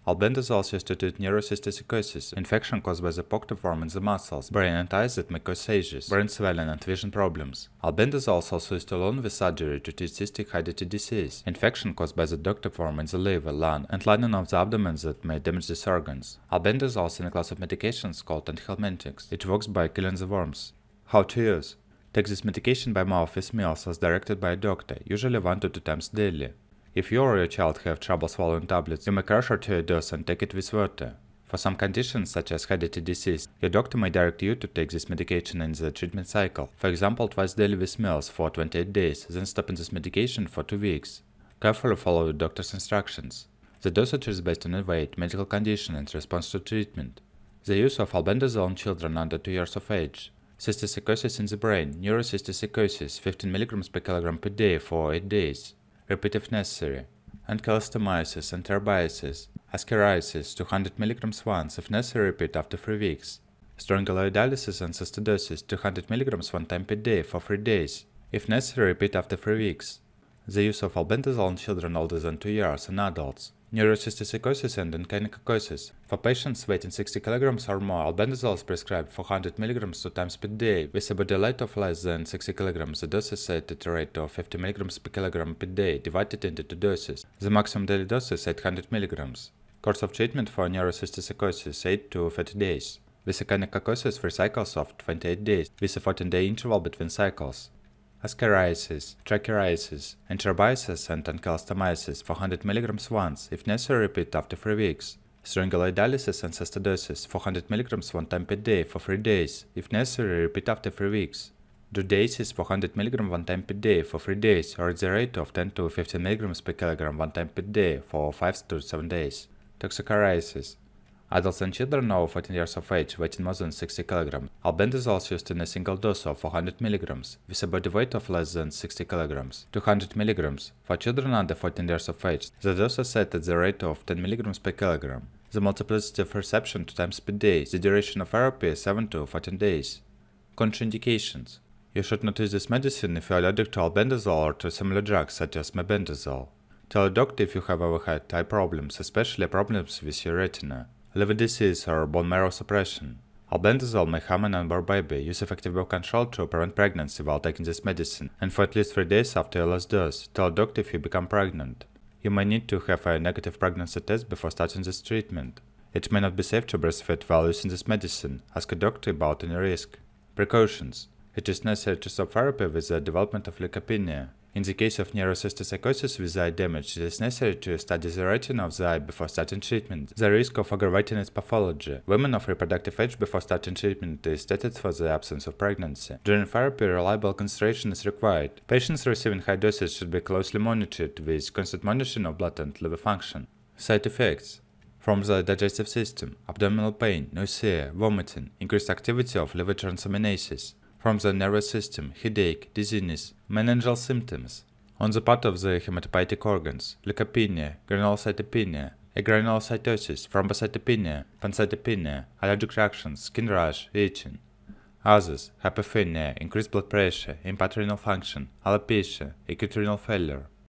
Albendazole is used to treat neurocysticercosis, infection caused by the tapeworm in the muscles, brain and eyes that may cause seizures, brain swelling and vision problems. Albendazole is also used along with surgery to treat cystic hydatid disease, infection caused by the tapeworm in the liver, lung, and lining of the abdomen that may damage these organs. Albendazole is in a class of medications called antiepileptics. It works by killing the worms. How to use? Take this medication by mouth with meals as directed by a doctor, usually 1 to 2 times daily. If you or your child have trouble swallowing tablets, you may crush or to a dose and take it with water. For some conditions such as hydatid disease, your doctor may direct you to take this medication in the treatment cycle, for example twice daily with meals for 28 days, then stopping this medication for 2 weeks. Carefully follow your doctor's instructions. The dosage is based on your weight, medical condition and response to treatment. The use of albendazole in children under 2 years of age. Cysticercosis in the brain, neurocysticercosis, 15 mg per kilogram per day for 8 days. Repeat if necessary. Ankylostomiosis and thrombosis, ascariasis, 200 mg once, if necessary repeat after 3 weeks. Strongyloidolysis and cystidosis, 200 mg 1 time per day for 3 days, if necessary repeat after 3 weeks. The use of albendazole in children older than 2 years and adults. Neurocysticercosis and contraindications. For patients weighing 60 kg or more, albendazole is prescribed 400 mg 2 times per day. With a body weight of less than 60 kg, the dose is set at a rate of 50 mg per kilogram per day, divided into 2 doses. The maximum daily dose is 800 mg. Course of treatment for neurocysticercosis 8 to 30 days. With a contraindications 3 cycles of 28 days, with a 14-day interval between cycles. Ascariasis, tracheitis, thrombosis and ankylostomiosis 400 mg once, if necessary repeat after 3 weeks. Strongyloidolysis and cystidosis 400 mg 1 time per day for 3 days, if necessary repeat after 3 weeks. Duodesis 400 mg 1 time per day for 3 days, or at the rate of 10 to 15 mg per kilogram 1 time per day for 5 to 7 days. Toxocariasis. Adults and children over 14 years of age weighing more than 60 kg. Albendazole is used in a single dose of 400 mg, with a body weight of less than 60 kg. 200 mg. For children under 14 years of age, the dose is set at the rate of 10 mg per kilogram. The multiplicity of reception 2 times per day. The duration of therapy is 7 to 14 days. Contraindications. You should not use this medicine if you are allergic to albendazole or to similar drugs such as mebendazole. Tell a doctor if you have ever had eye problems, especially problems with your retina, liver disease or bone marrow suppression. Albendazole may harm an unborn baby. Use effective birth control to prevent pregnancy while taking this medicine, and for at least 3 days after your last dose. Tell a doctor if you become pregnant. You may need to have a negative pregnancy test before starting this treatment. It may not be safe to breastfeed while using this medicine. Ask a doctor about any risk. Precautions. It is necessary to stop therapy with the development of leukopenia. In the case of neurocysticercosis with eye damage, it is necessary to study the retina of the eye before starting treatment. The risk of aggravating its pathology. Women of reproductive age before starting treatment is stated for the absence of pregnancy. During therapy, reliable concentration is required. Patients receiving high doses should be closely monitored with constant monitoring of blood and liver function. Side effects. From the digestive system, abdominal pain, nausea, vomiting, increased activity of liver transaminases. From the nervous system, headache, dizziness, meningeal symptoms. On the part of the hematopoietic organs, leukopenia, granulocytopenia, agranulocytosis, thrombocytopenia, pancytopenia, allergic reactions, skin rash, itching. Others, hyperphagia, increased blood pressure, impaired renal function, alopecia, acute renal failure.